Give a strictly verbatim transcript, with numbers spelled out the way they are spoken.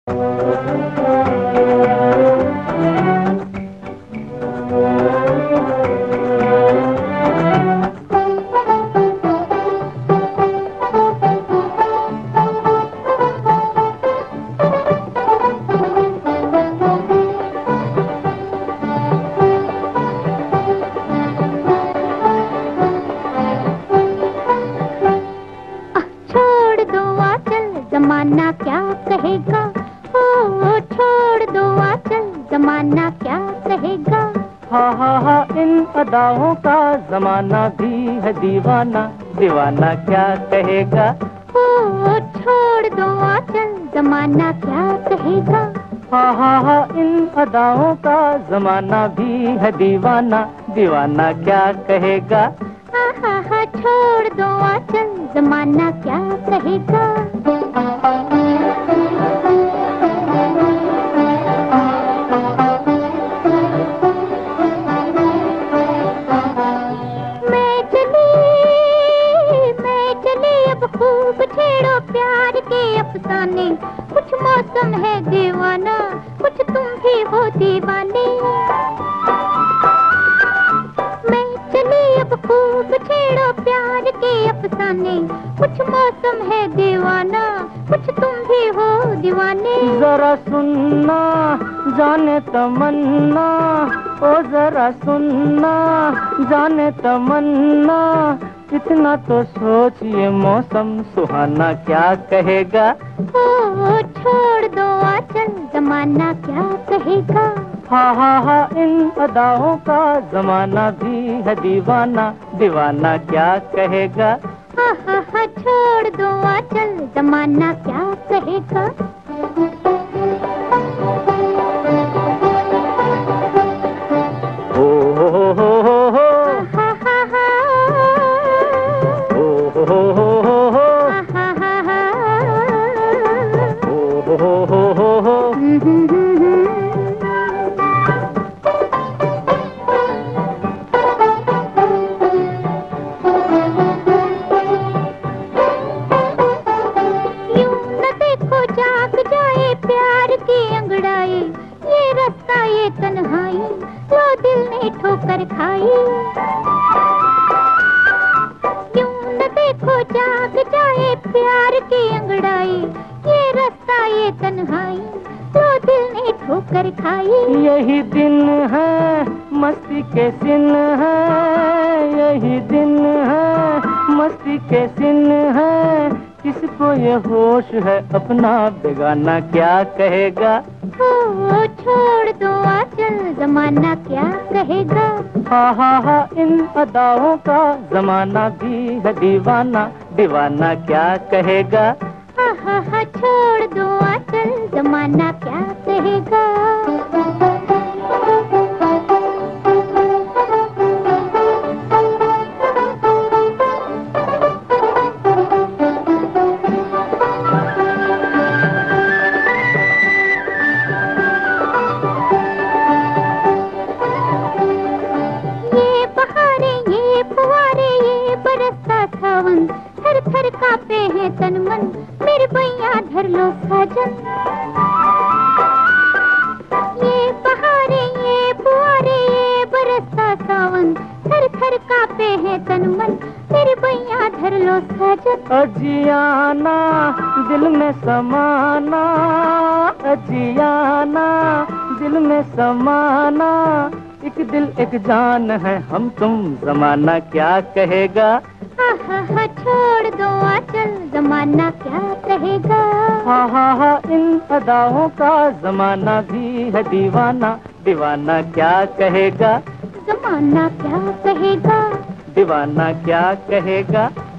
जमाना क्या कहेगा, ओ छोड़ दो आंचल, जमाना क्या कहेगा। हा हा हा इन अदाओं का जमाना भी है दीवाना, दीवाना क्या कहेगा। ओ छोड़ दो आंचल, जमाना क्या कहेगा। हा हा हा इन अदाओं का जमाना भी है दीवाना, दीवाना क्या कहेगा। हा हा हा छोड़ दो आंचल, जमाना क्या कहेगा। खूब छेड़ो प्यार के अफसाने, कुछ मौसम है दीवाना, कुछ तुम भी हो दीवाने। मैं चली अब खूब छेड़ो प्यार के अफसाने, कुछ मौसम है दीवाना, कुछ तुम भी हो दीवाने। जरा सुनना जाने तमन्ना, ओ जरा सुनना जाने तमन्ना, इतना तो सोचिए मौसम सुहाना क्या कहेगा। ओ छोड़ दो आंचल, जमाना क्या कहेगा। हा हा हा इन अदाओं का जमाना भी है दीवाना, दीवाना क्या कहेगा। हा हा हा छोड़ दो आंचल, जमाना क्या कहेगा। ओ हो हो हो हो हो, हा हा हा ओ हो हो हो हो हो, हा हा हा ओ हो हो हो हो हो। जाग जाए प्यार की अंगड़ाई, ये रास्ता ये तन्हाई, लो दिल ने ठोकर खाई। क्यों न देखो जाग जाए प्यार की अंगड़ाई, ये रास्ता ये तन्हाई, लो दिल ने ठोकर खाई। यही दिन है मस्ती के सिन है, यही दिन है मस्ती के सिन है, किसको ये होश है अपना बेगाना क्या कहेगा। ओ छोड़ दो आंचल, जमाना क्या कहेगा। हा हा हा इन अदाओं का जमाना भी है दीवाना, दीवाना क्या कहेगा। हा हा हा छोड़ दो आंचल, जमाना क्या कहेगा। थर थर कांपे हैं तन मन, मेरे बैया धर लो साजन। ये बहारे ये फुआरे ये बरसता सावन, थर थर कांपे हैं तन मन, मेरे बैया धर लो साजन। अजियाना दिल में समाना, अजियाना दिल में समाना, एक दिल एक जान है हम तुम, जमाना क्या कहेगा। हा हा हा छोड़ दो आंचल, जमाना क्या कहेगा। हा हा हा इन अदाओं का जमाना भी है दीवाना, दीवाना क्या कहेगा। जमाना क्या कहेगा, दीवाना क्या कहेगा।